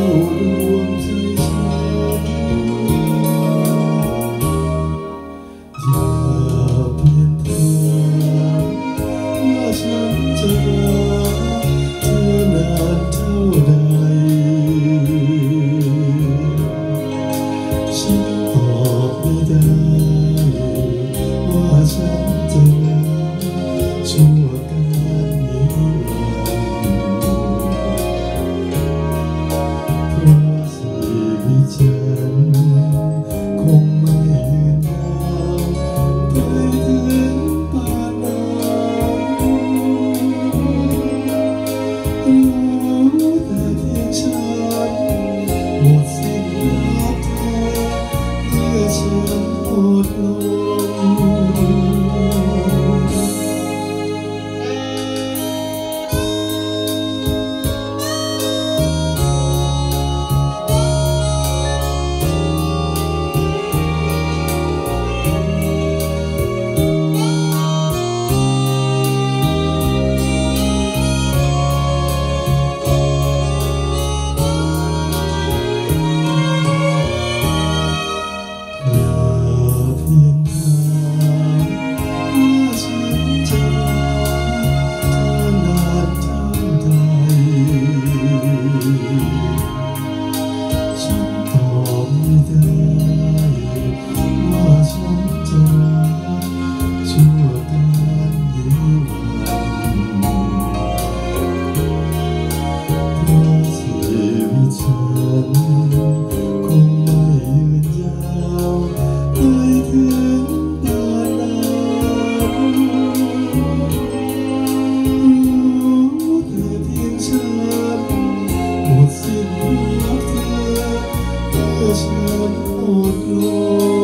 ดวงใจฉันอย่าเปลี่ยนทางว่าฉันจะรักเธอนานเท่าใดฉันตอบไม่ได้ว่าฉันจะรักชั่วการนิรันดร์เพราะชีวิตฉันคงไม่ยืนยาวไปถึงป่านนั้นรู้แต่เพียงฉันหมดสิ้นรักเธอเมื่อฉันหมดลมฉันหมดลม